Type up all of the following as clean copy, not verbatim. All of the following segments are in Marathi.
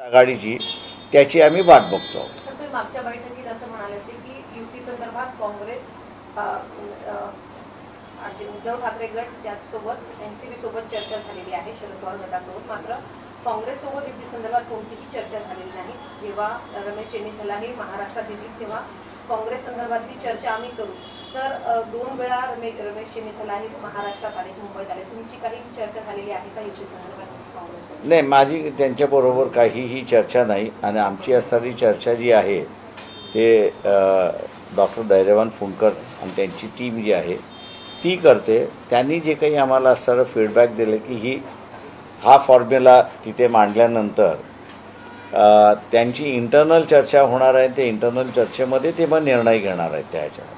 आघाडीची त्याची आम्ही वाट बघतो. तुम्ही मागच्या बैठकीत असं म्हणाले होते की युती संदर्भात काँग्रेस उद्धव ठाकरे गट त्यासोबत एनसीबी सोबत चर्चा झालेली आहे, शरद पवार गटासोबत. मात्र काँग्रेस सोबत युती संदर्भात कोणतीही चर्चा झालेली नाही. जेव्हा रमेश चेन्नीथला हे महाराष्ट्रात येतील तेव्हा काँग्रेस संदर्भातली चर्चा आम्ही करू. तर 2 वेळा रमेश चेन्नीथला हे महाराष्ट्रात आले, मुंबईत आले. तुमची काही चर्चा झालेली आहे का युती संदर्भात काँग्रेस? नाही, माझी त्यांच्याबरोबर काहीही चर्चा नाही. आणि आमची असणारी चर्चा जी आहे ते डॉक्टर धैर्यवान फुंडकर आणि त्यांची टीम जी आहे ती करते. त्यांनी जे काही आम्हाला असणारं फीडबॅक दिलं की हा फॉर्म्युला तिथे मांडल्यानंतर त्यांची इंटरनल चर्चा होणार आहे. ते इंटरनल चर्चेमध्ये ते मग निर्णय घेणार आहेत त्या ह्याच्यामध्ये.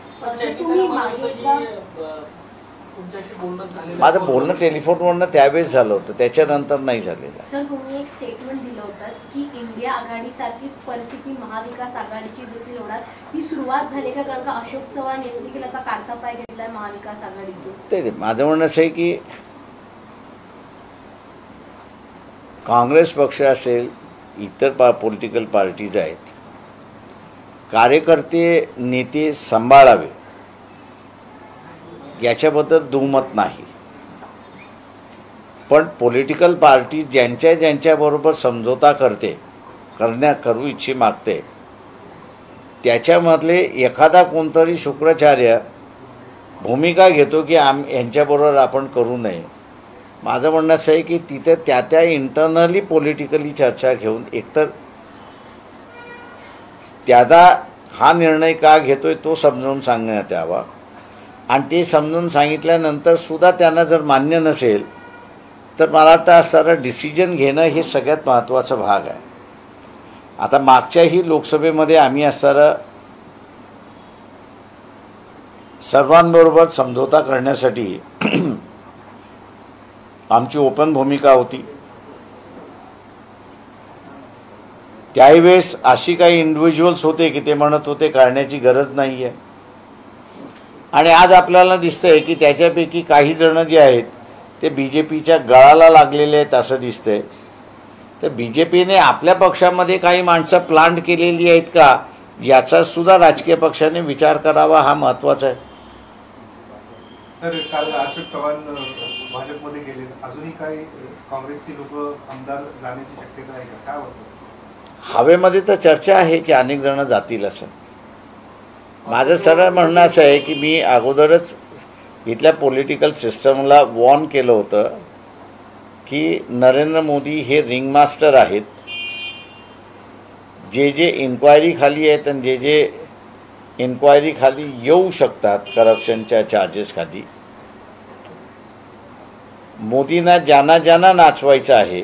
माझं बोलणं टेलिफोनवरनं त्यावेळेस झालं होतं, त्याच्यानंतर नाही झालेलं. सर, तुम्ही एक स्टेटमेंट दिलं होतं की इंडिया आघाडीसारखीच परिस्थिती महाविकास आघाडीची देखील होणार. ही सुरुवात झाली का? कारण का अशोक चव्हाण यांनी देखील आता काढता पाय घेतलाय महाविकास आघाडीतून. ते माझं म्हणणं असं आहे की काँग्रेस पक्ष असेल, इतर पॉलिटिकल पार्टीज आहेत, कार्यकर्ते नेते सांभाळावे याच्याबद्दल दुमत नाही. पण पॉलिटिकल पार्टी ज्यांच्याबरोबर समझोता करू इच्छी मागते त्याच्यामधले एखादा कोणतरी शुक्राचार्य भूमिका घेतो की यांच्याबरोबर आपण करू नये. माझं म्हणणं असं आहे की तिथे त्या इंटरनली पॉलिटिकली चर्चा घेऊन एकतर त्याला हा निर्णय का घेतोय तो समजावून सांगण्यात यावा. आणि ते समजून सांगितल्यानंतर सुद्धा त्यांना जर मान्य नसेल तर मला वाटतं असणारं डिसिजन घेणं हे सगळ्यात महत्त्वाचा भाग आहे. आता मागच्याही लोकसभेमध्ये आम्ही असणारं सर्वांबरोबर समझोता करण्यासाठी आमची ओपन भूमिका होती. त्यावेळेस अशी काही इंडिव्हिज्युअल्स होते की ते म्हणत होते काढण्याची गरज नाही आहे. आणि आज आपल्याला दिसतंय की त्याच्यापैकी काही जण जे आहेत ते बीजेपीच्या गळाला लागलेले आहेत असं दिसतंय. तर बीजेपीने आपल्या पक्षामध्ये काही माणसं प्लांट केलेली आहेत का याचा सुद्धा राजकीय पक्षाने विचार करावा, हा महत्त्वाचा आहे. सर, काल अशोक चव्हाण भाजपमध्ये गेले, अजूनही काही काँग्रेसची लोक आमदार जाण्याची शक्यता आहे का? काय वाटतं? हवेमध्ये तर चर्चा आहे की अनेक जण जातील असं. माझं सरळ म्हणणं असं आहे की मी अगोदरच इथल्या पॉलिटिकल सिस्टमला वॉर्न केलं होतं की नरेंद्र मोदी हे रिंग मास्टर आहेत. जे इन्क्वायरी खाली आहेत आणि जे इन्क्वायरी खाली येऊ शकतात करप्शनच्या चार्जेस खाली, मोदींना ज्यांना नाचवायचं आहे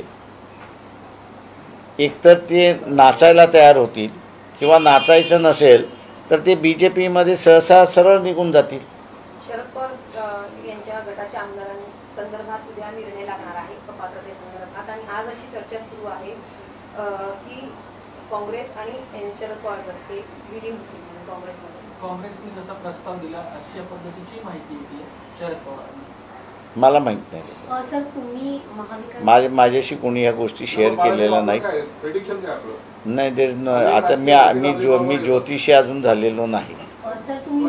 एकतर ते नाचायला तयार होतील किंवा नाचायचं नसेल तर ते बीजेपीमध्ये सहसा सरळ निघून जातील. शरद पवार यांच्या गटाच्या आमदारांसंदर्भात उद्या निर्णय लागणार आहे पात्रतेसंदर्भात. आणि आज अशी चर्चा सुरू आहे की काँग्रेस आणि शरद पवार गट हे लिडिंग होतील काँग्रेसने जसा प्रस्ताव दिला अशा पद्धतीची माहिती दिली शरद पवार. मला माहित नाही सर, तुम्ही माझ्याशी कोणी ह्या गोष्टी शेअर केलेल्या नाहीत. नाही, आता मी ज्योतिषी अजून झालेलो नाही. सर, तुम्ही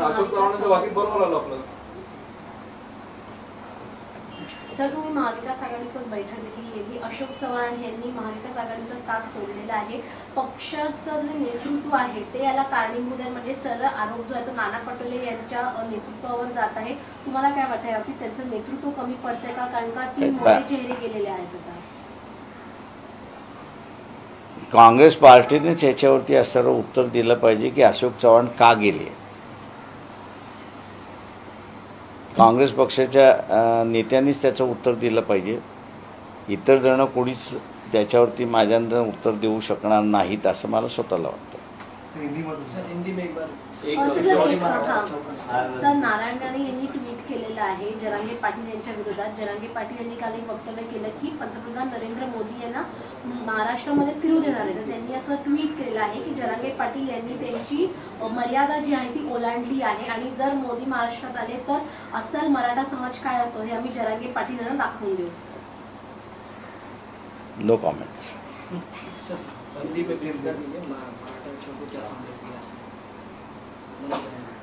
महाविकास आघाडीसोबत बैठक देखील केली. अशोक चव्हाण यांनी महाविकास आघाडीचा साथ सोडलेला आहे. पक्षाचं जे नेतृत्व आहे ते याला कारणीभूत आहे. म्हणजे सरळ आरोप जो आहे तो नाना पटोले यांच्या नेतृत्वावर जात आहे. तुम्हाला काय वाटतंय की त्यांचं नेतृत्व कमी पडतंय का? कारण का 3 मोठे चेहरे गेलेले आहेत. काँग्रेस पार्टीनेच याच्यावरती असं उत्तर दिलं पाहिजे की अशोक चव्हाण का गेले. काँग्रेस पक्षाच्या नेत्यांनीच त्याचं उत्तर दिलं पाहिजे. इतर जण कोणीच त्याच्यावरती माझ्यानंतर उत्तर देऊ शकणार नाहीत असं मला स्वतःला वाटतं. सर, नारायण राणे यांनी ट्विट केलेलं आहे जरांगे पाटील यांच्या विरोधात. जरांगे पाटील यांनी काल एक वक्तव्य केलं की पंतप्रधान नरेंद्र मोदी यांना महाराष्ट्रामध्ये फिरू देणार आहे. तर त्यांनी असं ट्विट केलं आहे की जरांगे पाटील यांनी त्यांची मर्यादा जी आहे ती ओलांडली आहे आणि जर मोदी महाराष्ट्रात आले तर अस्सल मराठा समाज काय असतो हे आम्ही जरांगे पाटील यांना दाखवून देऊ. No comments. हिंदी में प्लीज कर दीजिए। मराठा को क्या संदेश दिया?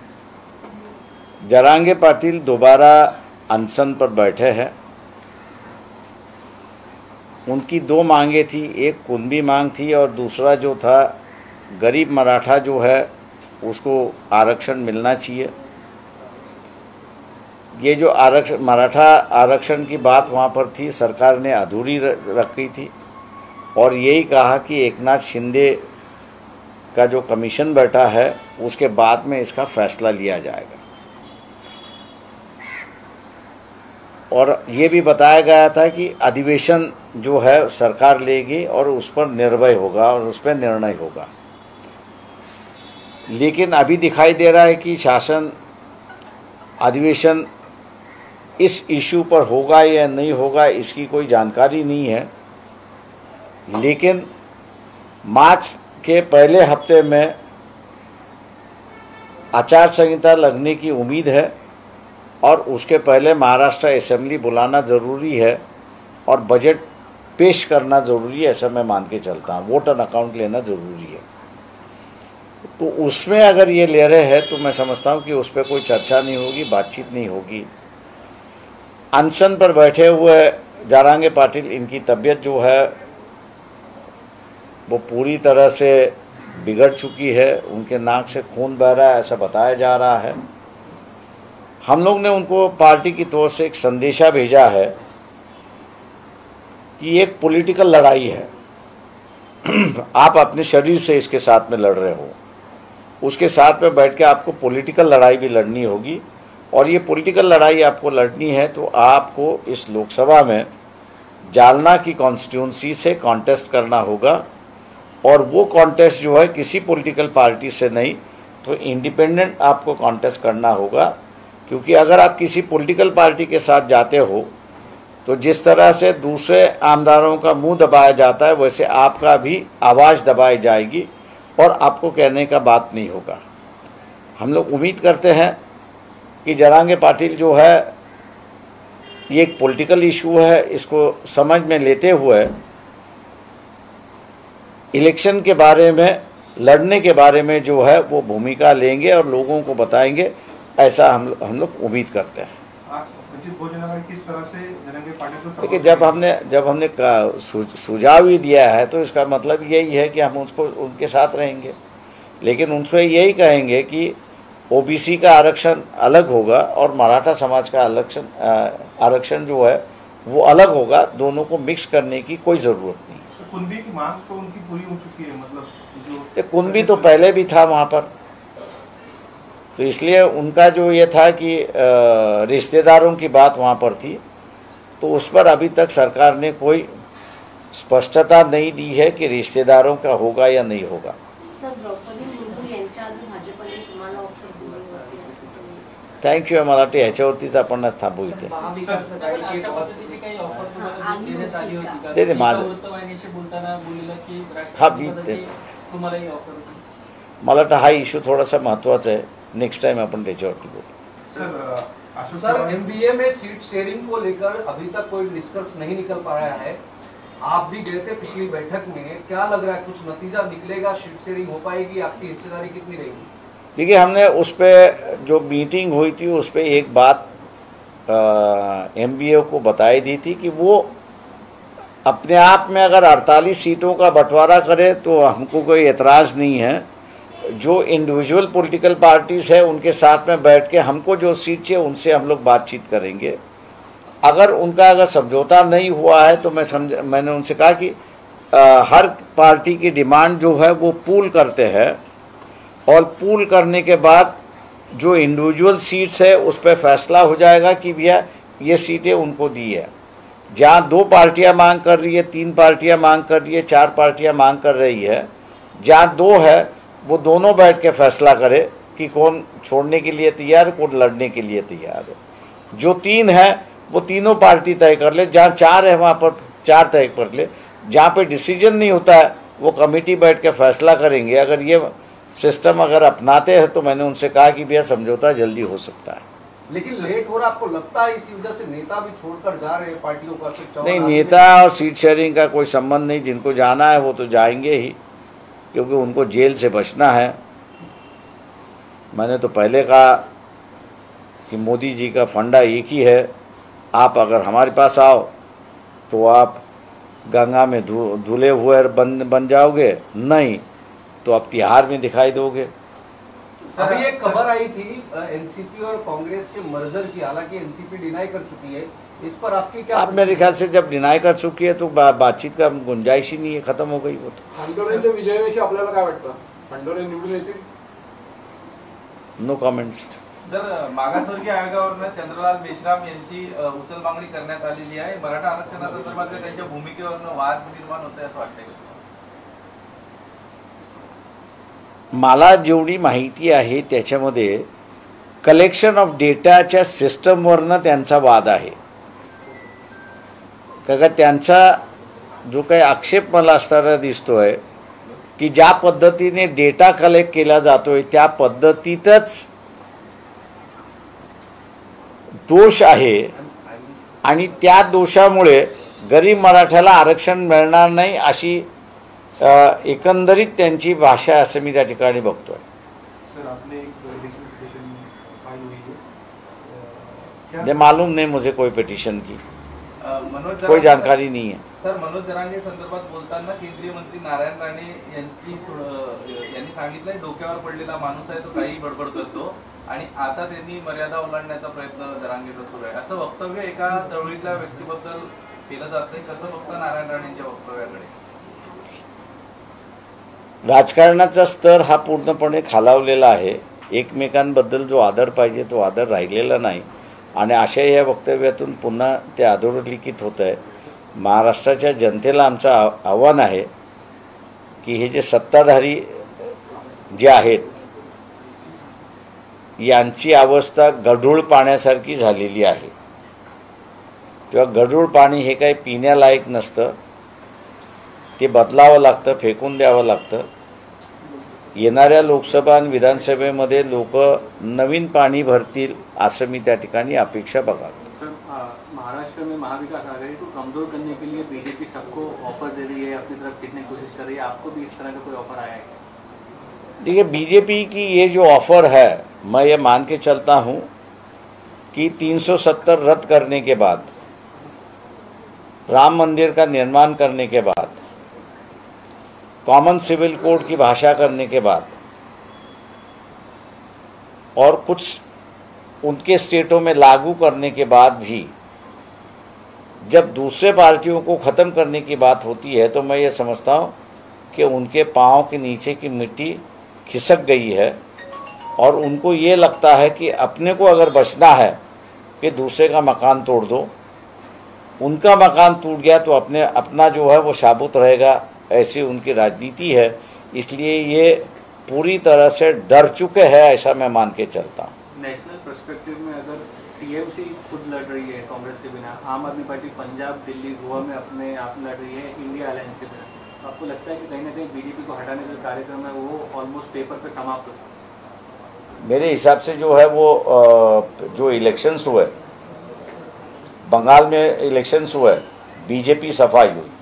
जरांगे पाटिल दोबारा अनशन पर बैठे हैं। उनकी दो मांगे थी, एक कुनबी मांग थी और दूसरा जो था गरीब मराठा जो है उसको आरक्षण मिलना चाहिए। ये जो आरक्षण मराठा आरक्षण की बात वहाँ पर थी, सरकार ने अधूरी रखी थी और यही कहा कि एकनाथ शिंदे का जो कमीशन बैठा है उसके बाद में इसका फैसला लिया जाएगा। और ये भी बताया गया था कि अधिवेशन जो है सरकार लेगी और उस पर निर्भय होगा और उस पर निर्णय होगा। लेकिन अभी दिखाई दे रहा है कि शासन अधिवेशन इस इशू पर होगा या नहीं होगा इसकी कोई जानकारी नहीं है। लेकिन मार्च के पहले हफ्ते में आचार संहिता लगने की उम्मीद है और उसके पहले महाराष्ट्र असेंबली बुलाना ज़रूरी है और बजट पेश करना ज़रूरी है, ऐसा मैं मान के चलता हूँ। वोट ऑन अकाउंट लेना ज़रूरी है। तो उसमें अगर ये ले रहे हैं तो मैं समझता हूँ कि उस पर कोई चर्चा नहीं होगी, बातचीत नहीं होगी। अनशन पर बैठे हुए जरांगे पाटिल, इनकी तबीयत जो है वो पूरी तरह से बिगड़ चुकी है। उनके नाक से खून बह रहा है, ऐसा बताया जा रहा है। हम लोग ने उनको पार्टी की तरफ से एक संदेशा भेजा है कि एक पॉलिटिकल लड़ाई है। आप अपने शरीर से इसके साथ में लड़ रहे हो, उसके साथ में बैठ के आपको पॉलिटिकल लड़ाई भी लड़नी होगी। और ये पॉलिटिकल लड़ाई आपको लड़नी है तो आपको इस लोकसभा में जालना की कॉन्स्टिट्यूंसी से कॉन्टेस्ट करना होगा। और वो कॉन्टेस्ट जो है किसी पॉलिटिकल पार्टी से नहीं, तो इंडिपेंडेंट आपको कॉन्टेस्ट करना होगा। क्योंकि अगर आप किसी पॉलिटिकल पार्टी के साथ जाते हो तो जिस तरह से दूसरे आमदारों का मुंह दबाया जाता है वैसे आपका भी आवाज़ दबाई जाएगी और आपको कहने का बात नहीं होगा। हम लोग उम्मीद करते हैं कि जरांगे पाटिल जो है ये एक पॉलिटिकल इशू है, इसको समझ में लेते हुए इलेक्शन के बारे में, लड़ने के बारे में जो है वो भूमिका लेंगे और लोगों को बताएंगे, ऐसा हम लोग उम्मीद करते हैं। किस तरह से जरांगे पाटिल को देखिए, जब हमने सुझाव ही दिया है तो इसका मतलब यही है कि हम उसको उनके साथ रहेंगे। लेकिन उनसे यही कहेंगे कि ओबीसी का आरक्षण अलग होगा और मराठा समाज का आरक्षण जो है वो अलग होगा। दोनों को मिक्स करने की कोई ज़रूरत नहीं है। कुनबी की मांग तो उनकी पूरी हो चुकी है, मतलब तो कुनबी तो पहले भी था वहाँ पर, तो इसलिए उनका जो ये था कि रिश्तेदारों की बात वहाँ पर थी, तो उस पर अभी तक सरकार ने कोई स्पष्टता नहीं दी है कि रिश्तेदारों का होगा या नहीं होगा। थँक्यू. मला वाटतं ह्याच्यावरतीच आपण थांबू इथे. ते माझं हा मला वाटतं हा इश्यू थोडासा महत्त्वाचा आहे. नेक्स्ट टाइम अपन त्याच्यावरती बोलू। सर एमबीए में सीट शेयरिंग को लेकर अभी तक कोई निष्कर्ष नहीं निकल पा रहा है। आप भी गए थे पिछली बैठक में, क्या लग रहा है कुछ नतीजा निकलेगा? सीट शेयरिंग हो पाएगी? आपकी हिस्सेदारी कितनी रहेगी? देखिए, हमने उस पर जो मीटिंग हुई थी उस पर एक बात एमबीए को बताई दी थी कि वो अपने आप में अगर 48 सीटों का बंटवारा करे तो हमको कोई एतराज़ नहीं है। जो इंडिविजुअल पॉलिटिकल पार्टीज़ है उनके साथ में बैठ के हमको जो सीट चाहिए उनसे हम लोग बातचीत करेंगे। अगर समझौता नहीं हुआ है तो मैंने उनसे कहा कि हर पार्टी की डिमांड जो है वो पूल करते हैं और पूल करने के बाद जो इंडिविजुअल सीट्स है उस पर फैसला हो जाएगा कि भैया ये सीटें उनको दी है। जहाँ 2 पार्टियाँ मांग कर रही है, 3 पार्टियाँ मांग कर रही है, 4 पार्टियाँ मांग कर रही है, जहाँ 2 है वो दोनों बैठ के फैसला करे कि कौन छोड़ने के लिए तैयार है, कौन लड़ने के लिए तैयार है। जो 3 है वो तीनों पार्टी तय कर ले, जहाँ 4 है वहाँ पर 4 तय कर ले। जहाँ पे डिसीजन नहीं होता है वो कमेटी बैठ के फैसला करेंगे। अगर ये सिस्टम अपनाते हैं तो मैंने उनसे कहा कि भैया समझौता जल्दी हो सकता है। लेकिन लेट हो रहा, आपको लगता है इसी वजह से नेता भी छोड़कर जा रहे हैं पार्टियों का? नहीं, नेता और सीट शेयरिंग का कोई संबंध नहीं। जिनको जाना है वो तो जाएंगे ही, क्योंकि उनको जेल से बचना है। मैंने तो पहले कहा कि मोदी जी का फंडा एक ही है, आप अगर हमारे पास आओ तो आप गंगा में धुले हुए बन जाओगे, नहीं तो आप तिहाड़ में दिखाई दोगे। अभी एक खबर आई थी एनसीपी और कांग्रेस के मर्जर की, हालांकि एनसीपी डिनाई कर चुकी है, इस पर आपकी क्या? आप मेरे ख्याल से जब डिनाय कर चुकी है तो बातचीत का गुंजाइश ही नहीं है, खत्म हो गई वो तो। खंडोरेंच्या विजयाविषयी आपल्याला काय वाटतं? खंडोरे निवडून येतील? No comments. जर मागासवर्गीय आयोगावरनं चंद्रलाल मेश्राम यांची उचल मागणी करण्यात आलेली आहे, मराठा आरक्षणासंदर्भातल्या त्यांच्या भूमिकेवरनं वाद निर्माण होतोय असं वाटतंय का? मला जेवढी माहिती आहे त्याच्यामध्ये कलेक्शन ऑफ डेटाच्या सिस्टमवरनं त्यांचा वाद आहे। का त्यांचा जो काही आक्षेप मला असताना दिसतोय की ज्या पद्धतीने डेटा कलेक्ट केला जातोय त्या पद्धतीतच दोष आहे आणि त्या दोषामुळे गरीब मराठ्याला आरक्षण मिळणार नाही अशी एकंदरीत त्यांची भाषा असं मी त्या ठिकाणी बघतोय। सर आपने एक इलेक्शन पिटीशन फाइल हुई है, ये मालूम नहीं मुझे कोई पिटीशन की मनोज कोई जानकारी नहीं है। सर, मनोज जरांगे संदर्भात बोलताना केंद्रीय मंत्री नारायण राणे यांनी सांगितलंय डोक्यावर पडलेला माणूस आहे तो काही बडबड करतो आणि आता त्यांनी मर्यादा ओलांडण्याचा प्रयत्न जरांगेचा सुरू आहे, असं वक्तव्य एका चळवळीतल्या व्यक्तीबद्दल केलं जातंय। कसं बघता नारायण राणेंच्या वक्तव्याकडे? राजकारणाचा स्तर हा पूर्णपणे खालावलेला आहे। एकमेकांबद्दल जो आदर पाहिजे तो आदर राहिलेला नाही आणि अशा या वक्तव्यातून पुन्हा ते अधोरेखित होत आहे। महाराष्ट्राच्या जनतेला आमचं आव्हान आहे की हे जे सत्ताधारी जे आहेत यांची अवस्था गढूळ पाण्यासारखी झालेली आहे। तेव्हा गढूळ पाणी हे काही पिण्यालायक नसतं, ते बदलावं लागतं, फेकून द्यावं लागतं। येणाऱ्या लोकसभा आणि विधानसभेमध्ये लोक नवीन पाणी भरतील असं मी त्या ठिकाणी अपेक्षा बघावी। महाराष्ट्र में महाविकास आघाड़ी को कमजोर करने के लिए बीजेपी सबको ऑफर दे रही है, अपनी तरफ खींचने की कोशिश कर रही है, आपको भी इस तरह का कोई ऑफर आया है? देखिए, बीजेपी की ये जो ऑफर है मैं ये मान के चलता हूँ कि 370 रद्द करने के बाद, राम मंदिर का निर्माण करने के बाद, कॉमन सिविल कोड की भाषा करने के बाद और कुछ उनके स्टेटों में लागू करने के बाद भी जब दूसरे पार्टियों को ख़त्म करने की बात होती है तो मैं ये समझता हूँ कि उनके पाँव के नीचे की मिट्टी खिसक गई है और उनको ये लगता है कि अपने को अगर बचना है कि दूसरे का मकान तोड़ दो, उनका मकान टूट गया तो अपना जो है वो साबुत रहेगा, ऐसी उनकी राजनीति है। इसलिए ये पूरी तरह से डर चुके हैं, ऐसा मैं मान के चलता हूँ। नेशनल पर्सपेक्टिव में अगर टीएमसी खुद लड़ रही है कांग्रेस के बिना, आम आदमी पार्टी पंजाब, दिल्ली, गोवा में अपने आप लड़ रही है इंडिया अलायंस के बिना, तो आपको लगता है कि कहीं ना कहीं बीजेपी को हटाने का कार्यक्रम है वो ऑलमोस्ट पेपर पे समाप्त हो? मेरे हिसाब से जो है वो जो इलेक्शंस हुए, बंगाल में इलेक्शंस हुए, बीजेपी सफाई हुई।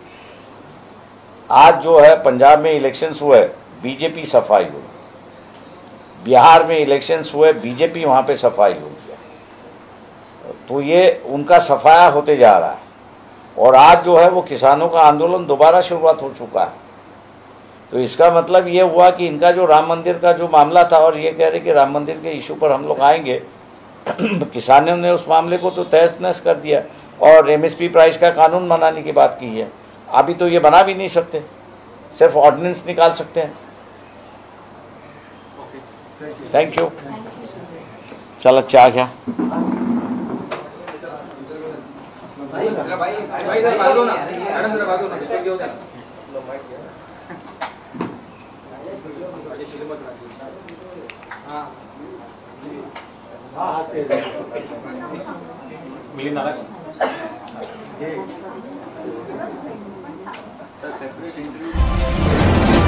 आज जो है पंजाब में इलेक्शंस हुए, बीजेपी सफाई हुई। बिहार में इलेक्शंस हुए, बीजेपी वहाँ पे सफाई हुई। तो ये उनका सफाया होते जा रहा है और आज जो है वो किसानों का आंदोलन दोबारा शुरुआत हो चुका है। तो इसका मतलब ये हुआ कि इनका जो राम मंदिर का जो मामला था, और ये कह रहे कि राम मंदिर के इशू पर हम लोग आएंगे, किसानों ने उस मामले को तो तहस नहस कर दिया और एमएसपी प्राइस का कानून बनाने की बात की है। अभी तो ये बना भी नहीं सकते, सिर्फ ऑर्डिनेंस निकाल सकते हैं। Thank you. चलो चाह क्या सेपरेट इंटरव्यू